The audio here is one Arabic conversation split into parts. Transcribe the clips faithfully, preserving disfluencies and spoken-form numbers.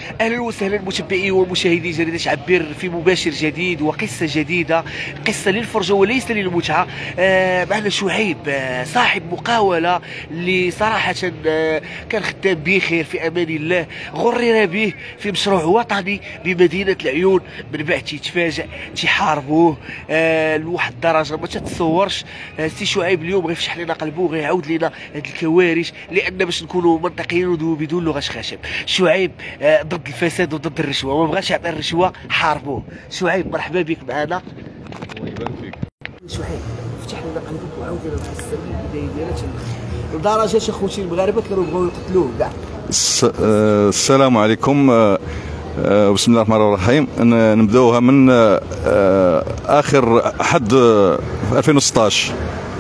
اهلا وسهلا متابعي ومشاهدي جريده عبير في مباشر جديد وقصه جديده، قصه للفرجه وليس للمتعه. آه معنا شعيب، آه صاحب مقاوله اللي صراحه آه كان خدام بخير في امان الله، غرر به في مشروع وطني بمدينه العيون، من بعد تيتفاجئ تيحاربوه آه لواحد الدرجه ما تتصورش. آه سي شعيب اليوم غيفشح لنا قلبه وغيعاود لنا هاد الكوارث، لان باش نكونوا منطقيين وبدون لغه خشب. شعيب آه ضد الفساد وضد الرشوه، وما بغاش يعطي الرشوه، حاربوه. شعيب مرحبا بك معنا. الله يبارك فيك. شعيب فتح لنا قلبك وعاود لنا القصه البدايه ديالها لدرجه اخوتي المغاربه كانوا بغاو يقتلوه كاع. السلام عليكم، بسم الله الرحمن الرحيم. نبداوها من اخر حد ألفين وستطاش.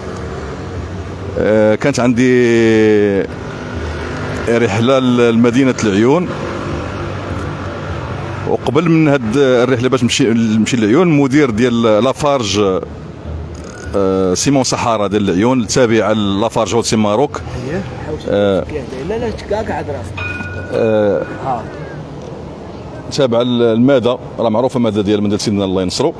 كانت عندي رحله لمدينه العيون، وقبل من هاد الرحله باش نمشي نمشي للعيون، المدير ديال لافارج سيمون صحارى ديال العيون التابعه لافارج هولسي ماروك. لا لا كاع قاعد راسك. اه تابعه الماده، راه معروفه الماده ديال مدينه سيدنا الله ينصرو.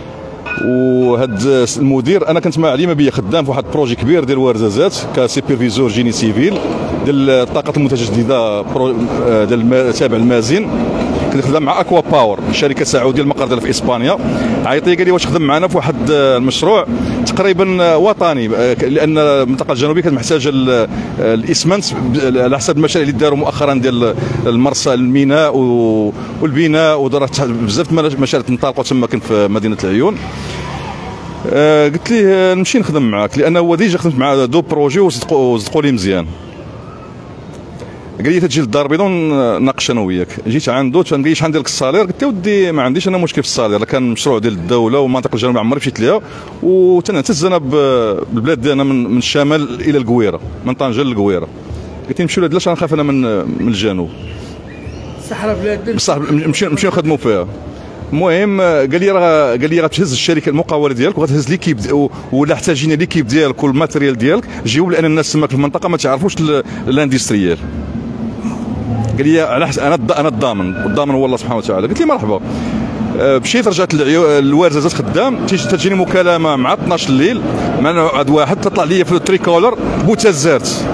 وهاد المدير انا كنت مع عليمه بيا خدام في واحد بروجي كبير ديال الورزازات كسيبرفيزور جيني سيفيل ديال الطاقه المتجدده ديال تابع المازين. كنت خدام مع اكوا باور، شركه سعوديه المقر ديالها في اسبانيا. عيط لي قال لي واش خدم معنا في واحد المشروع تقريبا وطني، لان المنطقه الجنوبيه كانت محتاجه الاسمنت على حسب المشاريع اللي داروا مؤخرا ديال المرسى الميناء والبناء، ودارت بزاف مشاريع تنطلقوا تما كان في مدينه العيون. أه قلت ليه نمشي نخدم معاك، لان هو ديجا خدمت مع دو بروجي وصدقوا لي مزيان. قال لي تجي للدار البيضاء وناقش انا وياك. جيت عنده قال لي شحال ديالك الصالير؟ قلت له ودي ما عنديش انا مشكل في الصالير، كان مشروع ديال الدوله والمنطقه الجنوبيه عمري مشيت ليها، وتنعتز انا بالبلاد ديالنا من, من الشمال الى القويره، من طنجه للقويره. قلت له نمشيو لهاد لاش غنخاف انا من من الجنوب. الصحراء بلاد بصح نمشيو نمشيو نخدموا فيها. المهم قال لي راه قال لي غتهز الشركه المقاوله ديالك وغتهز ليكيب، ولا احتاجينا ليكيب ديالك والماتيريال ديالك جيو، لان الناس تماك في المنطقه ما تعرفوش الاندستريال. قال لي على حسب انا انا الضامن، والضامن هو الله سبحانه وتعالى. قلت لي مرحبا. مشيت رجعت للورزازات خدام، تجيني مكالمه مع اثناش الليل مع عاد واحد تطلع لي في التريكولر بوتازات.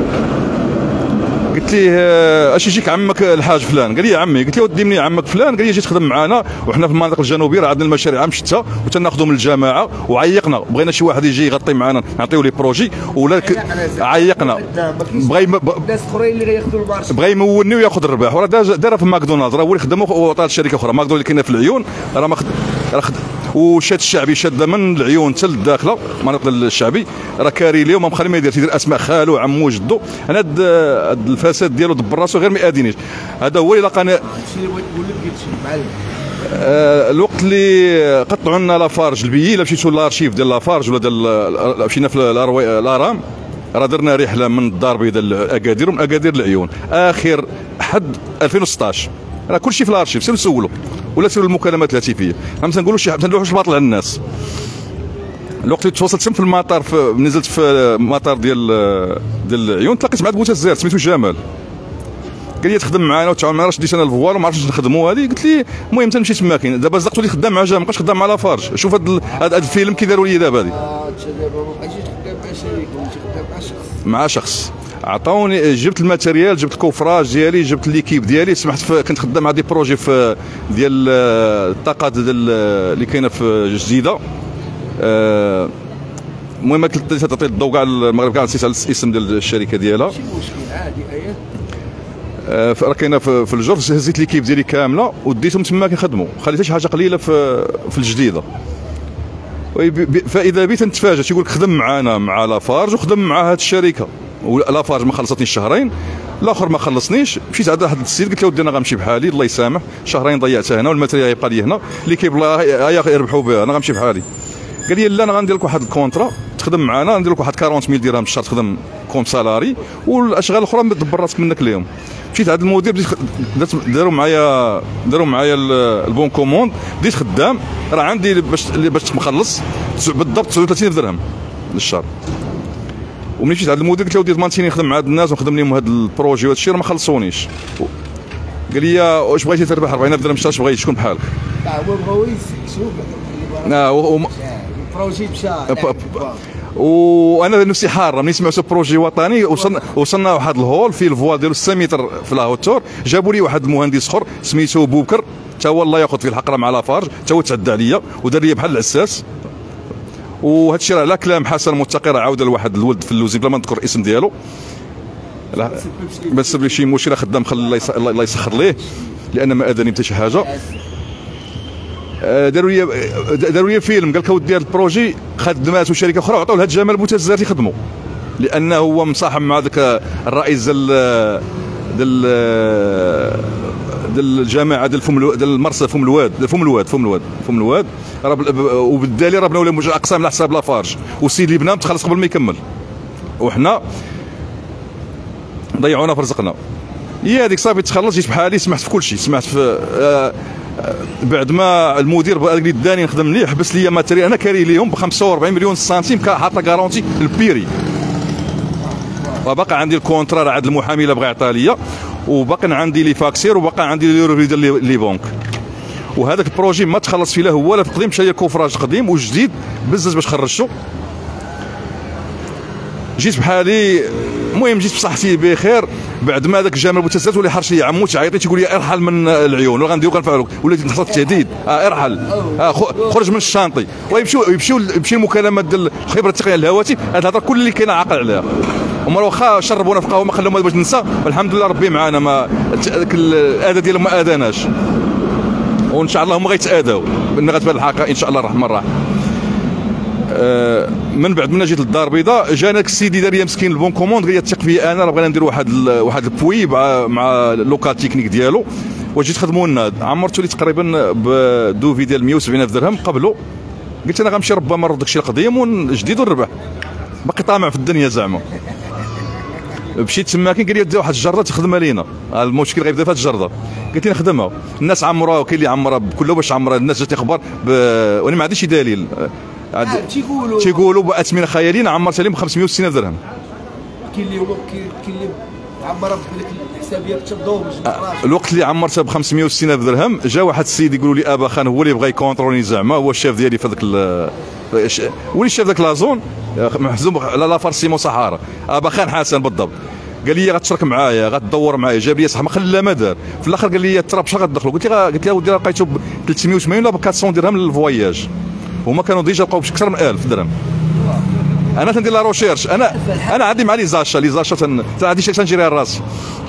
قلت ليه اش يجيك عمك الحاج فلان؟ قال لي عمي. قلت له ودي مني عمك فلان؟ قال لي جيت تخدم معنا وحنا في المناطق الجنوبيه، راه عندنا المشاريع عام شتى وتناخذوا من الجماعه، وعيقنا بغينا شي واحد يجي يغطي معنا نعطيو ليه بروجي، ولا عيقنا بغى الناس اخرين اللي غياخذوا المارش، بغى يمولني وياخذ الربح. وراه دارها في ماكدونالدز، راه هو اللي خدمه وعطاه شركه اخرى. ماكدونالدز اللي كاينه في العيون راه ما خد وشاد الشعبي شاده من العيون حتى للداخله المناطق الشعبي، راه كاري ليه وما مخلي ما يدير، تيدير اسماء خالو عمو جدو. انا هاد الفساد ديالو دبر راسو غير ما يادينيش. هذا هو اللي لقاني. شنو اللي بغيت تقول لك معلم؟ آه الوقت اللي قطعوا لنا لافارج البيي، الا مشيتوا للارشيف ديال لافارج ولا ديال مشينا في الارام، راه درنا رحله من الدار البيضاء لاكادير ومن اكادير للعيون اخر حد ألفين وستطاش. راه كلشي في الارشيف، سير نسولوا ولا سيروا المكالمات الهاتفيه، ما تنقولوا شي ما تنلوحوش باطل على الناس. الوقت اللي توصلت في المطار، في نزلت في المطار ديال ديال العيون، تلاقيت مع بوتازات سميتو جمال. قال لي تخدم معنا وتعاون معنا، واش ديت انا الفوال وما عرفتش نخدموا هذه. قلت لي المهم تنمشي تما كاين دابا زقت ولي خدام مع جامع، مابقاش خدام مع لافارج. شوف هذا هذا الفيلم كي داروا لي دابا هذه. اه دابا ما بقيتيش خدام مع شريك، وليتي خدام مع شخص. مع شخص عطاوني، جبت الماتيريال، جبت الكوفراج ديالي، جبت ليكيب ديالي. سمحت في كنت خدام مع دي بروجي في ديال الطاقات ديال اللي كاينه في جديده. المهم كنت تعطي الضوء كاع المغرب كاع، نسيت على الاسم ديال الشركه ديالها. ماشي مشكل عادي. اييه راه كاينه في الجرف. هزيت ليكيب ديالي كامله وديتهم تما كيخدموا، خليت شي حاجه قليله في في الجديده. فاذا بي تنتفاجئ تيقول لك خدم معنا مع لافارج وخدم مع هذه الشركه، ولافارج ما خلصتنيش شهرين، الاخر ما خلصنيش. مشيت عند واحد السيد قلت له ودي انا غنمشي بحالي الله يسامح، شهرين ضيعتها هنا والماتريال يبقى لي هنا، اللي كيبلا يربحوا بها، انا غنمشي بحالي. قال لي لا انا غندير لك واحد الكونترا تخدم معنا، ندير لك واحد أربعين ميل درهم الشهر تخدم كوم سالاري، والاشغال الاخرى تدبر راسك منك اليوم. مشيت عند المدير بديت داروا معايا داروا معايا البون كوموند، بديت خدام. راه عندي باش باش مخلص بالضبط تسعة وثلاثين درهم للشهر. وملي مشيت عند المدير قلت له ودي ضمنتيني نخدم مع هاد الناس ونخدم لهم هاد البروجي وهاد الشيء، راه ما خلصونيش. قال لي واش بغيتي تربح أربعين ألف درهم شهر، اش بغيتي شكون بحالك؟ هو بغاو يسكتوا اه و- البروجي مشى. وانا نفسي حاره ملي سمعت بروجي وطني وصلنا وصلنا واحد الهول فيه الفوال ديالو ستة متر في لاهوتور، جابوا لي واحد المهندس اخر سميتو بوكر تا هو الله ياخذ فيه الحق راه مع لافارج، تا هو تعدى عليا ودار لي بحال العساس. وهذا الشيء راه على كلام حسن متقي راه عاود لواحد الولد في اللوزي بلا ما نذكر الاسم ديالو، لا ما تسبب لي شي مشكل، خدام خلي الله يس- الله يسخر ليه لان ما اذاني حتى شي حاجه. آه، داروا لي داروا لي فيلم، قال لك اودي هذا البروجي خدمات وشركه اخرى وعطاو لهاد جمال بوتزات يخدموا، لانه هو مصاحب مع ذاك الرئيس ديال ديال ديال الجامعه ديال فم الو- ديال المرسى فم الواد ديال فم الواد فم الواد فم الواد راه بال- وبالتالي راه بناو لهم اقسام على حساب لافارج، والسيد اللي بنا تخلص قبل ما يكمل، وحنا ضيعونا في رزقنا. هي هذيك صافي تخلص، جيت بحالي سمحت في كل شيء، سمحت في آه بعد ما المدير قال لي داني نخدم ليه، حبس لي ماتريال انا كاري ليهم ب خمسة وأربعين مليون سنتيم حاطه كارونتي البيري، وباقي عندي الكونترا راه عند المحامي اللي بغى يعطيها ليا، وباقي عندي لي فاكسير، وباقي عندي لي ريفي ديال لي بونك. وهذاك البروجي ما تخلص فيه لا هو لا تقديم، مشى لي كوفراج قديم وجديد بزز باش خرجته. جيت بحالي المهم جيت بصحتي بخير، بعد ما ذاك الجامع المتسلسل ولي حرش لي عمو تعيط لي تقول لي ارحل من العيون ولا غنديرو كنفعلوك، وليت نحط التهديد اه ارحل اه خرج من الشانطي، ويمشيو يمشيو يمشي المكالمات ديال الخبره التقنيه الهواتف، هذه الهضره كل اللي كاين عاقل عليها. هما واخا شربونا في قهوه ما خلونا باش ننسى، والحمد لله ربي معانا، ما ذاك الاذى ديالهم ما اذاناش، وان شاء الله هما غيتاذاو من غتبان الحقيقه ان شاء الله الرحمن الرحيم. من بعد من جيت للدار البيضاء جانا السيدي دار لي مسكين البون كوموند، قال لي تثق فيا انا راه بغينا ندير واحد ال واحد البوي مع مع اللوكال تكنيك ديالو، وجيت خدموا لنا عمرتو لي تقريبا بدوفي ديال مية وسبعين الف درهم قبله. قلت انا غنمشي ربما نرد داكشي القديم ونجديد ونربح، باقي طامع في الدنيا زعما. مشيت تما كاين قال لي دي واحد الجرده تخدمها لينا، المشكل غيبدا في هذه الجرده، قلت له نخدمها، الناس عمروها وكاين اللي عمرها بكله باش عمرها، الناس جات اخبار ب... وانا ما عنديش دليل، تيقولوا تيقولوا باثمنه خيالين عمرت عليهم ب خمسمية وستين الف درهم. كاين اللي هو كاين اللي عمرها بديك الحسابيه تشدو باش الوقت اللي عمرتها ب خمسمية وستين الف درهم جا واحد السيد يقولوا لي ابا خان هو اللي بغى يكونتروني زعما، هو الشيف ديالي في هذاك ولي الشيف ذاك لازون محزوم على لا فارسيمو صحارى، ابا خان حسن بالضبط. قال لي غتشرك معايا غتدور معايا، جاب لي صح ما خلى ما دار، في الاخر قال لي التراب شحال غتدخلوا، قلت له قلت له ودي لقيته ب ثلاثمية وثمانين ولا ب أربعمية درهم للفواياج، هما كانوا ديجا لقاو بشكثر من ألف درهم. انا تندير لا روشيرش، انا انا عندي مع لي زاشا لي زاشا تن عندي شي تنجريها راسي.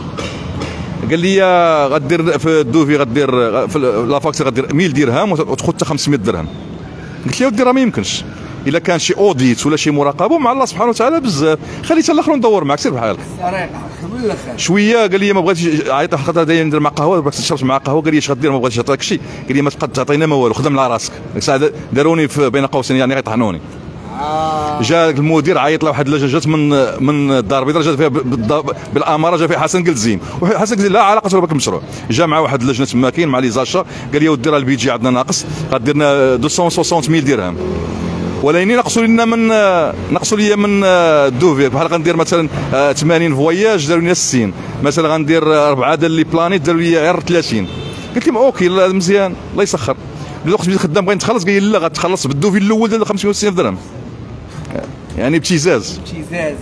قال لي غدير في الدوفي غدير في لافاكس غدير مية درهم وتاخذ حتى خمسمية درهم. قلت له ودي راه ما يمكنش، الا كان شي اوديت ولا شي مراقبه مع الله سبحانه وتعالى بزاف، خلي حتى الاخر ندور معك سير بحالك. الطريقه من الاخر شويه قال لي ما بغيتش عيط خاطر داير ندير مع قهوه بغيت تشرب مع قهوه، قال لي اش غدير ما بغيتش نعطيك شي، قال لي ما تبقى تعطينا ما والو خدم على راسك، ديك الساعه داروني في بين قوسين يعني غيطحنوني. آه. جا المدير عيط له واحد اللجنه جات من من الدار البيضاء جات فيها بالاماره، جا فيها حسن قلزين، وحسن قلزين لا علاقه له بهذاك المشروع، جا مع واحد اللجنه تما كاين مع لي زاشا، قال لي ودي راه البيجي عندنا ناقص غدير لنا مئتين وستين ألف درهم، ولكن نقصوا لنا من نقصوا لي من الدوفي، بحال غندير مثلا ثمانين فواياج داروا لنا ستين، مثلا غندير اربعه ديال لي بلانيت داروا لي غير ثلاثين. قلت لهم اوكي مزيان الله يسخر. الوقت بديت خدام بغيت نتخلص، قال لي لا غتخلص بالدوفي الاول ديال خمسمية وستين درهم، يعني بابتزاز ابتزاز.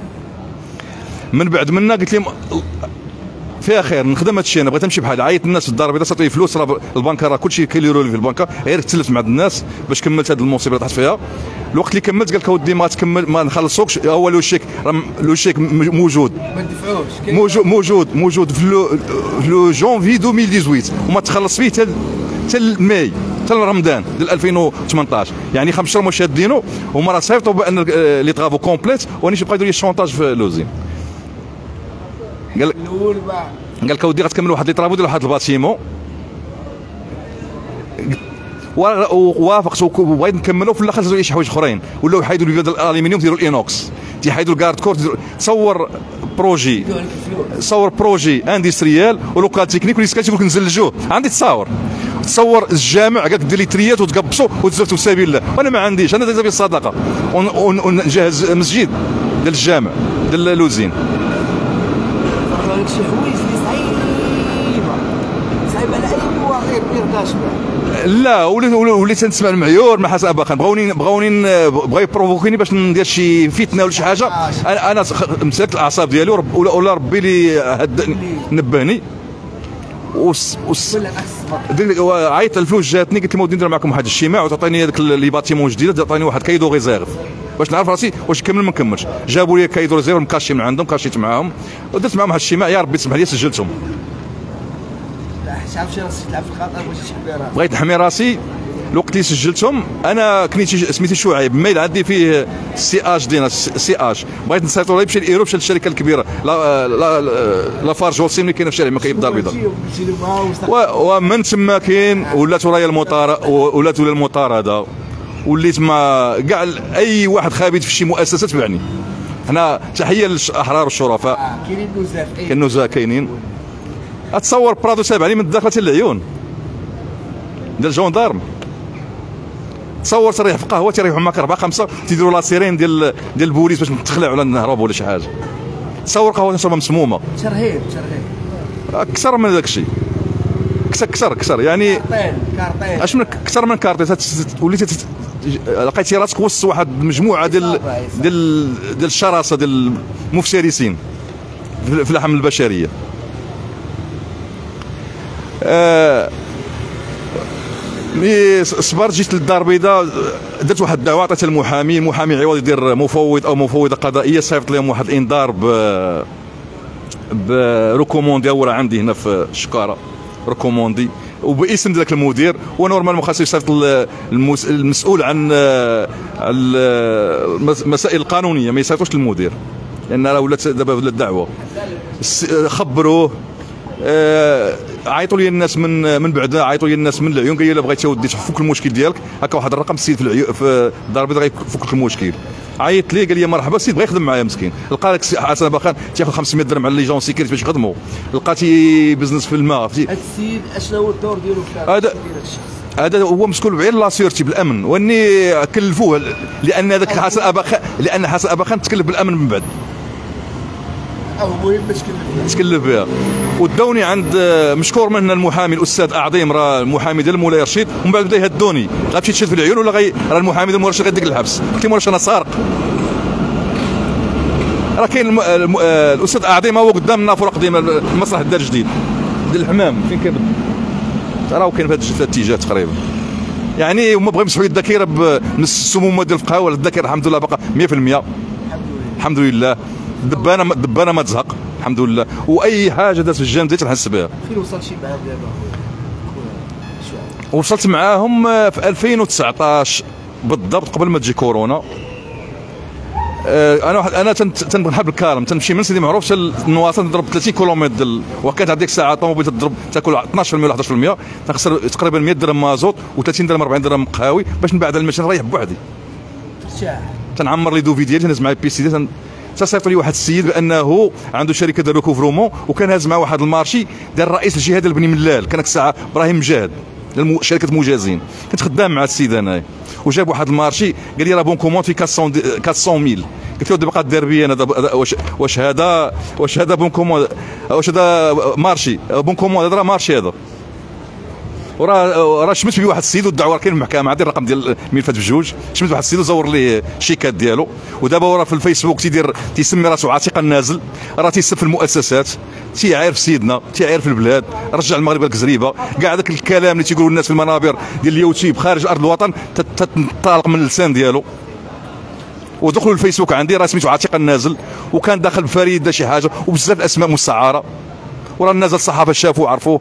من بعد منا قلت لهم فيها خير نخدم هذا الشيء، انا بغيت نمشي بحال عيط الناس في الدار البيضاء صاتوا فلوس، راه البنكه راه كلشي كيديروا لي في البنكه، غير تسلفت مع الناس باش كملت هذه المصيبه اللي طحت فيها. الوقت اللي كملت قال لك اودي ما تكمل ما نخلصوكش، هو لو شيك راه لو شيك موجود ما ندفعوش موجود موجود موجود في لو لو جونفي ألفين وثمانية عشر وما تخلص فيه حتى حتى ماي حتى رمضان ديال ألفين وثمنطاش، يعني خمس شهور شادينو، هما راه صيفطوا بان لي طرافو كومبليت، واني بقى يديروا لي الشونطاج في لوزين. قال الاول بقى قال لك اودي غتكمل واحد لي طرافو ديال واحد الباتيمون، ووافقت وبغيت نكملوا، في الاخر زادوا شي حوايج اخرين، ولاو يحيدوا لي الالومنيوم ديالوا الانوكس، تيحيدوا الكارد كور، تصور بروجي تصور بروجي اندستريال ولوكال تكنيك ولي سكات يقول لك نزلجوه، عندي تصاور تصور الجامع قال لك دير لي تريات وتقبصوا وتزرتوا في سبيل الله، وانا ما عنديش، انا داير بالصدقه ونجهز مسجد ديال الجامع. ديال لوزين. شي حوايج اللي صعيبه. يرضاش لا وليت وليت نسمع المعيور مع حسن اباخان بغاوني بغاوني بغا يبروفوكيني باش ندير شي فتنه ولا شي حاجه. انا انا مسكت الاعصاب ديالي ولا ربي لي نبهني وس وس عيطت الفلوس جاتني قلت لهم ودي ندير معكم واحد الاجتماع وتعطيني هذاك لي باتيمون جديده تعطيني واحد كايدو ريزيرف باش نعرف راسي واش نكمل ما نكملش. جابوا لي كايدو ريزيرف مكاشي من عندهم كاشيت معاهم ودرت معاهم واحد الاجتماع. يا ربي تسمح لي سجلتهم. تعرف شي راسك تلعب في الخطر باش تحمي راسك. بغيت نحمي راسي الوقت اللي سجلتهم انا كنيتي سميتي شعيب ميل عندي فيه سي اش دينا سي اش بغيت نسيطر يمشي لايرو مشى للشركه الكبيره لا لا لا فارج والسيم اللي كاينه في الشارع مكايب الدار البيضاء ومن تما كاين ولات ورايا المطار ولات ولا المطارده وليت ما كاع اي واحد خابط في شي مؤسسه تبعني. حنا تحيه للاحرار والشرفاء. كاينين نزاف كاين نزاف كاينين. اتصور برادو تابعني من الداخله حتى العيون ديال الجوندارم. تصور تريح في قهوه تريحوا معاك اربعه خمسه تيديروا لا سيرين ديال ديال البوليس باش نتخلعوا ولا نهربوا ولا شي حاجه. تصور قهوه تشربها مسمومه. ترهيب ترهيب اكثر من داك الشيء. كثر كثر كثر يعني كارطين كارطين اش من اكثر من كارطين وليتي لقيتي راسك وسط واحد المجموعه ديال ديال ديال الشراسه ديال المفترسين في اللحم البشريه. آه مي صبرت جيت للدار البيضاء درت واحد الدعوه عطيتها المحامي. المحامي عوض يدير مفوض او مفوضه قضائيه صيفط لهم واحد الانذار ب بريكوموندي اول عندي هنا في الشكاره ريكوموندي وباسم ذاك المدير ونورمالمون خاصو يصيفط المسؤول عن المسائل القانونيه ما يصيفطوش للمدير لان راه ولات دابا ولات دعوه. خبروه آه عيطوا لي الناس من من بعد عيطوا لي الناس من العيون قال لي بغيتي اودي تفك المشكل ديالك هكا واحد الرقم السيد في العيون في الدار البيضاء غيفك لك المشكل. عيط لي قال لي مرحبا السيد بغا يخدم معايا مسكين. لقى لك حسن باخان تياخذ خمسمية درهم على لي جون سيكيريتي باش يخدموا. لقاتي بزنس في الماء عرفتي. هذا السيد اشنو هو الدور ديالو في هذا هذا هو مسؤول بعير لاسيورتي بالامن واني كلفوه لان هذاك حسن اباخان لان حسن اباخان تكلف بالامن من بعد. او مهم باش تكلف تكلف بها وداوني عند مشكور من المحامي الاستاذ اعظيم راه المحامي ديال مولاي رشيد ومن بعد بدا يهدوني غتمشي تشد في العيون ولا غي راه المحامي ديال مولاي رشيد غيديك الحبس. قلت له واش انا سارق راه كاين الم... الم... الاستاذ اعظيم هو قدام النافوره قديم المسرح الدار الجديد ديال الحمام فين كاين راه كاين في هذا الاتجاه تقريبا يعني هما بغاو يمسحوا لي الذاكره بالسمومه ديال الفقهاء ولا الذاكره الحمد لله باقا مية في المية الحمد لله. دبانه دبانه ما تزهق الحمد لله واي حاجه دازت في الجانب ديالي تنحس بها. فين وصلت شي معاهم دابا؟ وصلت معاهم في ألفين وتسعطاش بالضبط قبل ما تجي كورونا. انا واحد انا تنحب الكارم تنمشي من سيدي معروف حتى النواصر نضرب ثلاثين كيلومتر وكانت هذيك الساعه الطوموبيل تضرب تاكل اثناش بالمية ولا حداش بالمية تنخسر تقريبا مية درهم مازوت و30 درهم أربعين درهم قهاوي باش من بعد المشي نريح بوحدي. ترتاح تنعمر لي دوفي ديالي تنهز معايا البيسي ديالي تصيفط لي واحد السيد بانه عنده شركه ديال ريكوفرومون وكان هاز مع واحد المارشي ديال رئيس الجهاد البني ملال كان ديك الساعه ابراهيم مجاهد ديال شركه مجازين. كنت خدام مع السيد انايا وجاب واحد المارشي قال لي راه بون كوموند في أربعمية ميل. قلت له دابا دير بيا انا واش واش هذا واش هذا بون كوموند واش هذا مارشي بون كوموند هذا راه مارشي هذا وراه راه شمت بيه واحد السيد والدعوه كاين في المحكمه عندي الرقم ديال ملفات بجوج شمت واحد السيد وزور ليه الشيكات ديالو ودابا وراه في الفيسبوك تيدير تيسمي راسو عاتق النازل راه تيسب في المؤسسات تيعرف سيدنا تيعرف البلاد رجع المغرب الكزريبه كاع داك الكلام اللي تيقولوا الناس في المنابر ديال اليوتيوب خارج ارض الوطن تنطلق من اللسان ديالو. ودخلوا الفيسبوك عندي راه سميتو عاتق النازل وكان داخل بفريده شي حاجه وبزاف الاسماء مستعاره وراه الناس الصحافه شافوه عرفوه.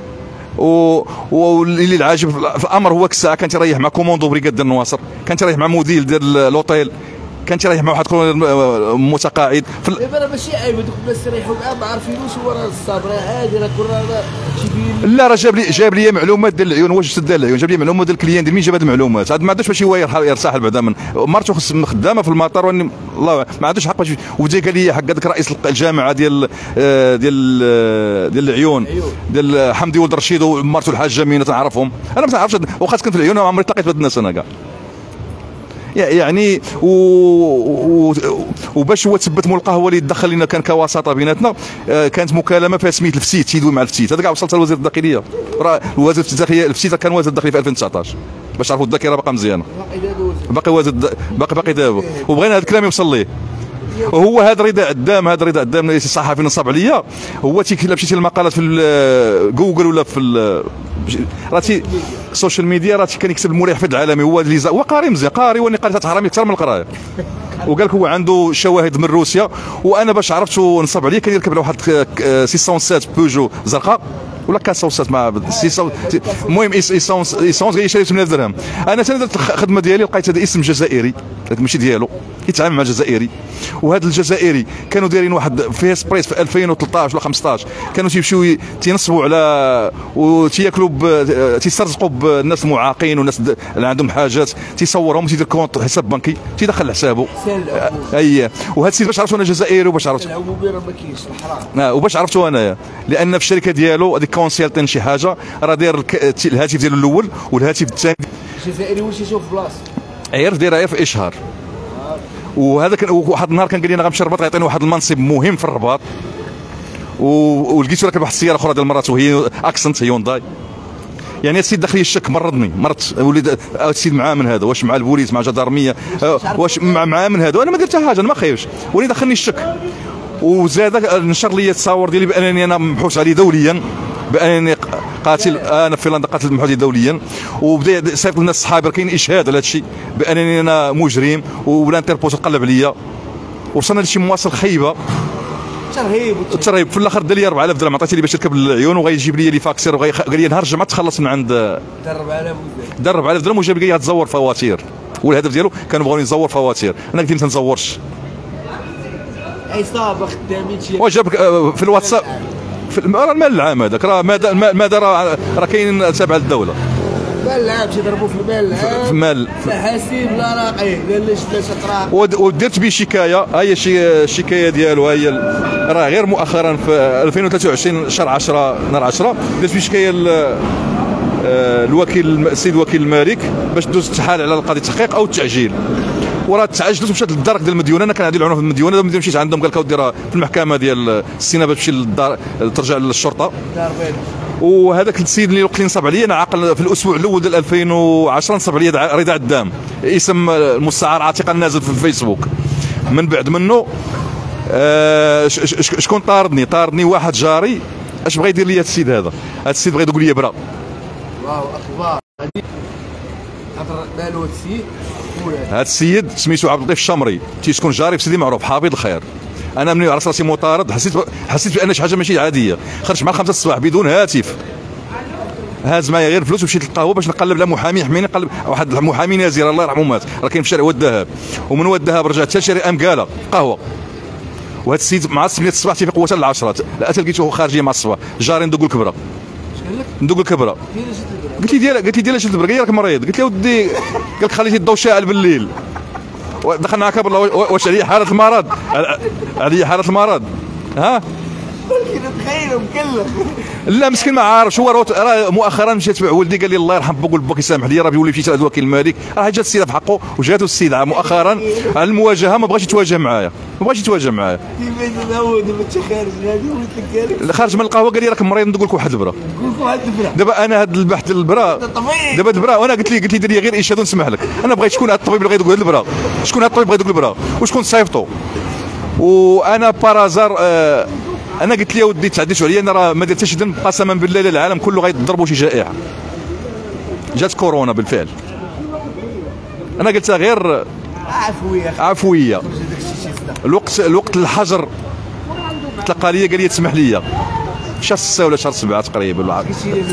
واللي العاجب في الامر هو الساعه كان تيريح مع كوموندو بريغاد ديال النواصر كان تيريح مع مدير ديال الاوتيل كان تيريح مع واحد متقاعد. دابا راه ماشي عيب هذوك الناس تيريحوا معاه ما عارفينوش هو راه الصبر عادي راه كل راه لا راه جاب لي جاب لي معلومات ديال العيون واش سد العيون جاب لي معلومات ديال الكليان ديال مين جاب هذه المعلومات هذا ما عندوش باش هو يرتاح بعدا من مرته خدامه في المطار واني الله ما عندوش حق باش وجا قال لي حق هذاك رئيس الجامعه ديال ديال ديال العيون ديال حمدي ولد رشيد ومرته الحاجه مينه تنعرفهم انا ما تنعرفش واخا كنت في العيون ما عمري تلاقيت بهاد الناس انا كاع يعني و... و... وباش هو تثبت مول القهوه اللي دخل لنا كان كوساطه بيناتنا، كانت مكالمه فيها سميت الفتيت تيدوي مع الفتيت، هذا كاع وصلت لوزير الداخليه، راه وزير الداخليه الفتيت كان وزير الداخليه في ألفين وتسعطاش باش تعرفوا الذاكره باقا مزيانه، باقي وزير باقي باقي دابا، وبغينا هذا الكلام يوصل ليه. وهو هذا رضا عدام، هذا رضا عدام الصحفي نصب عليا، هو تي الا مشيتي للمقالات في جوجل ولا في راه السوشيال ميديا راه كان يكتب المريح في العالمي، هو اللي هو قاري مزيان، قاري ونقالات حرامي اكثر من القرايه، وقال لك هو عنده شواهد من روسيا. وانا باش عرفت نصب عليه كان يركب على واحد ستمائة وسبعة بوجو زرقاء ولا كاسة مع المهم ايسونس ايسونس غير شريت ثمانية آلاف درهم. انا ثاني درت الخدمه ديالي لقيت هذا اسم جزائري ماشي ديالو، كيتعامل مع جزائري، وهذا الجزائري كانوا دايرين واحد فيه سبريس في ألفين وثلاثطاش ولا خمسطاش، كانوا تيمشيو تينصبوا على وتياكلوا تيسترزقوا بالناس المعاقين والناس اللي عندهم حاجات، تيصورهم تيدير كونت حساب بنكي تيدخل لحسابه. اييه، وهذا السيد باش عرفتو انا جزائري وباش عرفت العمومي راه ما كاينش الحرام، وباش عرفتو انايا لان في الشركه ديالو هذيك كونسيلتين شي حاجه راه داير الهاتف ديالو الاول والهاتف الثاني الجزائري واش يشوف بلاصه عير داير غير في اشهار. وهذا كان واحد النهار كان قال لي انا غنمشي الرباط غيعطيني واحد المنصب مهم في الرباط، ولقيتو راكب واحد السياره اخرى ديال مرات وهي اكسنت هيونداي. يعني السيد داخلي الشك مرضني، مرضت وليد السيد معاه من هذا، واش مع البوليس مع جدارميه واش معاه من هذا، وانا ما درت حاجه انا ما خايفش، وليد دخلني الشك. وزاد نشر لي التصاور ديالي بانني انا مبحوث عليه دوليا، بانني قاتل، انا في فنلندا قاتل مبحوث دوليا، وبدا صيفط الناس صحابي كاين اشهاد على هذا الشيء بانني انا مجرم، ولا انتربول تقلب عليا. وصلنا لشي مواصل خيبه ترهيب ترهيب في الاخر دار لي أربعة آلاف درهم عطيتي لي باش نركب العيون، وغيجيب لي لي فاكسير، وقال لي نهار الجمعه تخلص من عند دار أربعة آلاف دار أربعة آلاف درهم، وجاب لي تزور فواتير، والهدف ديالو كانوا بغاوني نزور فواتير. انا قلت له ما تنزورش عصابه خدامين شي وجاب في الواتساب في المال العام هذاك راه ماذا راه راه كاين تابع للدوله، المال العام تيضربوا في المال العام في مال لا حاسيب لا راقي قال ليش ثلاثه طراق. ودرت به شكايه، ها هي الشكايه ديالو، هي راه غير مؤخرا في ألفين وثلاثة وعشرين شهر عشرة نهار عشرة درت به شكايه الوكيل السيد وكيل الملك باش دوز التحال على القضيه التحقيق او التعجيل. وراه تعجلت ومشات للدار ديال المديونه، انا كان عندي العنف في المديونه، المديونه مشيت عندهم قال لك ديرها في المحكمه ديال السينا باش تمشي للدار ترجع للشرطه. وهذاك السيد اللي وقت اللي نصب عليا انا عاقل في الاسبوع الاول ديال ألفين وعشرة نصب عليا رضا عدام، اسم المستعار عتيقه نازل في الفيسبوك. من بعد منه آه شكون طاردني؟ طاردني واحد جاري. اش بغى يدير لي هذا السيد هذا؟ هذا السيد بغى يقول لي برا. واو اخبار هضر مالو السيد؟ هذا السيد سميتو عبد اللطيف الشمري، تيسكن جاري في سيدي معروف حافظ الخير. انا ملي عرفت راسي مطارد حسيت حسيت بان شي حاجه ماشي عاديه، خرجت مع خمسة الصباح بدون هاتف، هاز معايا غير فلوس ومشيت للقهوه باش نقلب على محامي يحميني، نقلب واحد المحامي نازير الله يرحمه مات، راه كاين في شارع واد الذهب، ومن واد الذهب رجعت حتى شارع امكاله قهوه. وهذا السيد مع ثمانية الصباح تيفيق هو حتى العشرة، لا لقيته خارجين مع الصباح، جاري ندوق الكبره. شكون لك؟ ندوق الكبره. قلت لي ديال قلت لي ديال شد البرا راك مريض، قلت له ودي قال لك خليتي الضوء شاعل بالليل. دخل معك بالله واش عليا حاله المرض؟ عليا حاله المرض ها؟ ولكن تخيل مكلف. لا مسكين ما عارفش هو راه مؤخرا مشيت مع ولدي قال لي الله يرحم بوك والبوك يسامح لي راه بيولي مشيت لعند وكيل الملك، راه جات السيده في حقه وجاتو السيده مؤخرا على المواجهه ما بغاش يتواجه معايا، ما بغاش يتواجه معايا. كيفاش هو دابا انت خارج هذه ولد لك خارج من القهوه قال لي راك مريض ندوق لك واحد البرا. نقول لك واحد البرا. دابا انا هذا البحث البرا دابا البرا وانا قلت لي قلت لي دير لي غير اشهاد ونسمح لك، انا بغيت شكون هذا الطبيب اللي غيدوق هذا البرا، شكون هذا الطبيب بغى يدوق البرا وشكون صيفطو. وانا بارازار آه انا قلت لي ودي تعديتوا عليا انا راه ما درت حتى ذنب، قسما بالله العالم كله غيضربوا شي جائحه. جات كورونا بالفعل. انا قلتها غير عفويه عفويه. الوقت الوقت الحجر تلقى لي قال لي تسمح لي شهر ستة ولا شهر سبعة تقريبا.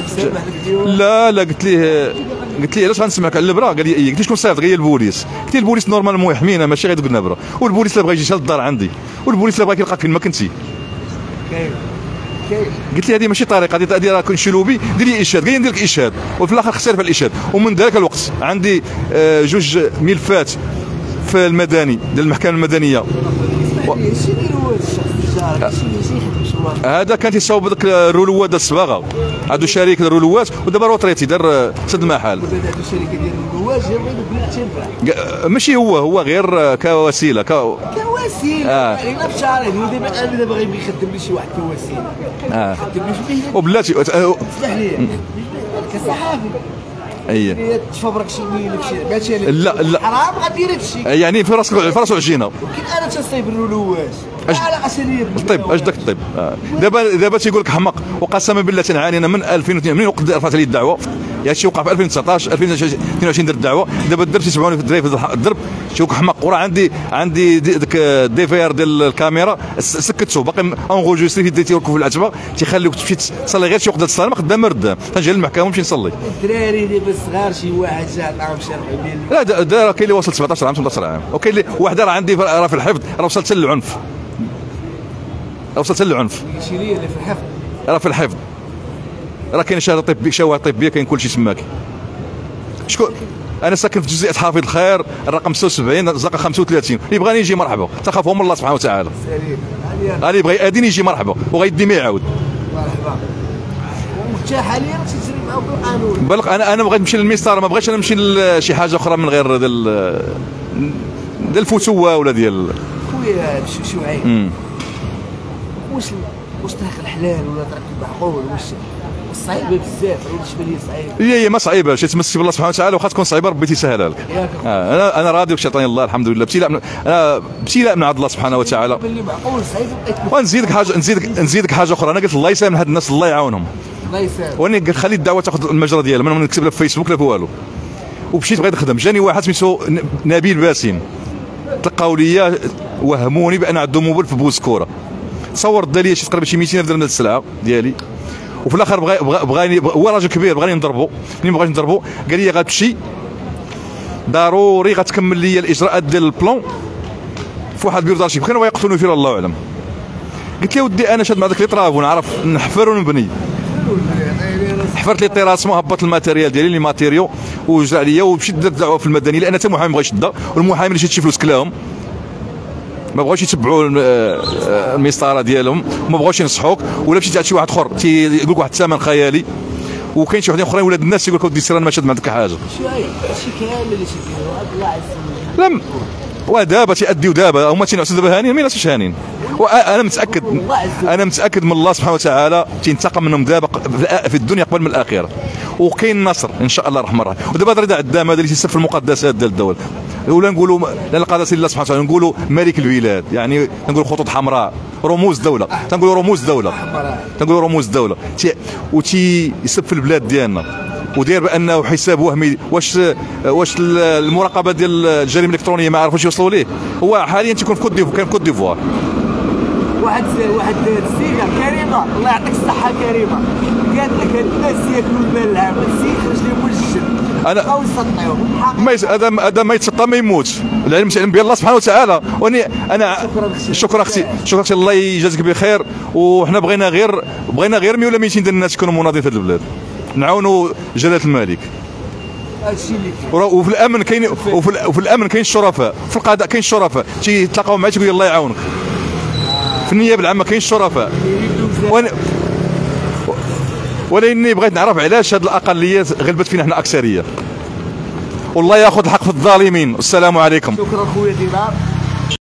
لا لا قلت ليه قلت ليه علاش غنسمعك على البرا؟ قال لي اي. قلت له شكون صيفط؟ قال لي البوليس. قلت له البوليس نورمالمون يحمينا ماشي غيدوق لنا برا، والبوليس لا بغى يجي حتى للدار عندي، والبوليس لا بغى يلقاك فين ما كنتي. كاين كاين. قلت لي هذه ماشي طريقه، هذه راه كون شلوبي دير لي اشهاد، قال لي ندير لك اشهاد، وفي الاخر خسر في الاشهاد. ومن ذاك الوقت عندي آه جوج ملفات في المدني ديال المحكمه المدنيه. شنو هو الشخص الجار؟ شنو يخدم الوطن. هذا كان تيصاوب ذاك الرولوات ديال الصباغه، عنده شركه ديال الرولوات ودابا روتريتي دار سد المحل. ودابا هذه الشركه ديال الرولوات جا بغا يدير التنفع. ماشي هو هو غير كوسيله ك... كوسيله. آه. يعني في شهرين ودابا انا دابا غيبغي يخدم لي شي واحد كوسيله. اه يخدم لي في مهنه. وبلاتي اسمح لي كصحافي. اي تفبرك شي ميل في شي ماشي لا لا حرام غدير هذا الشيء. يعني في راسك في راسو عجينه. ولكن انا تنصيب الرولوات على اساليب الطب اش داك الطب. آه. دابا دابا تيقول لك حمق، وقسما بالله تنعاني انا من ألفين واثنين من وقت رفعت لي الدعوه. يا شي وقع في ألفين وتسعطاش ألفين واثنين وعشرين درت الدعوه. دابا الدرب تيسمعوني في الدراري في الدرب تيقول لك حمق، وراه عندي عندي ديك دي في ار ديال الكاميرا سكتو باقي اونغوجيستري في ديتي وركب في العتبه تيخليوك تمشي تصلي غير شي وقت الصلاه ما قدام رد تنجي للمحكمه ونمشي نصلي. الدراري دابا الصغار شي واحد جا عطاهم شي أربعين ديال لا دا كاين اللي وصل سبعطاش عام ثمنطاش عام، وكاين اللي واحد راه عندي راه في الحفظ راه وصلت حتى للعنف، راه وصلت حتى للعنف شي لي اللي في الحفظ راه في الحفظ، راه كاين شهاده طبيه شواهد طبيه كاين كلشي تماك. شكون انا ساكن في جزيره حافظ الخير الرقم ستة وسبعين الزقه خمسة وثلاثين، اللي بغاني يجي مرحبا تخافوا من الله سبحانه وتعالى. سليم اللي بغى يأذن يجي مرحبا وغيدي ما يعاود. مرحبا. وانت حاليا تجري معاه بالقانون. بالك انا انا بغيت نمشي للمسطره، ما بغيتش انا نمشي لشي حاجه اخرى من غير ديال ديال الفتوه ولا ديال خويا شعيب. واش واش طريق الحلال ولا طريق المعقول واش صعيبه بزاف ولا شبه لي صعيبه؟ هي هي ما صعيبه، شي تمسك بالله سبحانه وتعالى واخا تكون صعيبه ربي تيسهلها لك. آه انا انا راضي وشي عطاني الله الحمد لله، ابتلاء من انا ابتلاء من عند الله سبحانه وتعالى. باللي معقول صعيب. ونزيدك حاجه نزيدك نزيدك حاجه اخرى، انا قلت الله يسامح هاد الناس الله يعاونهم. الله يسامح. وانا قلت خلي الدعوه تاخذ المجرى ديالها، ما نكتب لا في فيسبوك لا في والو. ومشيت بغيت نخدم، جاني واحد سميتو نبيل باسم، تلقاو ليا وهموني بان عندهم موبل في بوسكوره، تصور دا لي شي تقريبا شي مئتين درهم ديال السلعه ديالي، وفي الاخر بغا بغاني هو راجل كبير بغاني نضربو، ملي ما بغاش نضربو قال لي غتمشي ضروري غتكمل لي الاجراءات ديال البلون في واحد البيرو دارشيف، كانوا يقتلوني فيه الله اعلم. قلت له ودي انا شاد مع ذاك لي طراف ونعرف نحفر ونبني، حفرت لي طيراسمون هبط الماتيريال ديالي لي ماتيريو وجا عليا ومشيت درت دعوه في المدني، لان حتى محامي بغا يشدها، والمحامي اللي شي فلوس كلاهم ما بغاوش يتبعوا المسطره ديالهم وما بغاوش ينصحوك، ولا مشيت عند شي واحد اخر تيقول لك واحد الثمن خيالي، وكاين شي وحدين اخرين ولاد الناس تيقول لك ودي سير انا ما شاد ما عندك حاجه. شويه هادشي كامل اللي تيديروا الله يعز لم ودابا تيأديو دابا هما تينعسوا دابا هانيين، مين ناس هانيين؟ وانا متاكد انا متاكد من الله سبحانه وتعالى تينتقم منهم دابا في الدنيا قبل من الاخره، وكاين نصر ان شاء الله الرحمن الرحيم. ودابا الرضا عدام هذا اللي تيسف المقدسات ديال الدوله، ولا نقولوا لا القدس لله سبحانه وتعالى، نقولوا ملك البلاد، يعني نقولوا خطوط حمراء رموز دوله، تنقولوا رموز دوله تنقولوا رموز دوله وتي يسب في البلاد ديالنا ودير بانه حساب وهمي. واش واش المراقبه ديال الجريمه الالكترونيه ما عرفوش يوصلوا ليه؟ هو حاليا تيكون في كوت ديفوار، كان في كوت ديفوار واحد واحد السيده كريمه الله يعطيك الصحه كريمه قالت لك هاد الناس ياكلوا المال العام، السيد خرج لهم موجد انا بقاو يسطيوهم ما هذا هذا ما يتسطى ما يموت، العلم علم بالله سبحانه وتعالى. واني انا شكرا اختي شكرا اختي الله يجازيك بخير، وحنا بغينا غير بغينا غير مية ولا مئتين ديال الناس يكونوا مناضلين في هذه البلاد، نعاونوا جلاله الملك. هادشي اللي وفي الامن كاين وفي, وفي الامن كاين الشرفاء، في القضاء كاين الشرفاء تيتلاقاو معاك تيقول الله يعاونك، في النيابه العامه كاين الشرفاء. وانا ولكني بغيت نعرف علاش هذه الاقليات غلبت فينا حنا اكثريه، والله ياخذ الحق في الظالمين. والسلام عليكم. شكرا خويا ديمار.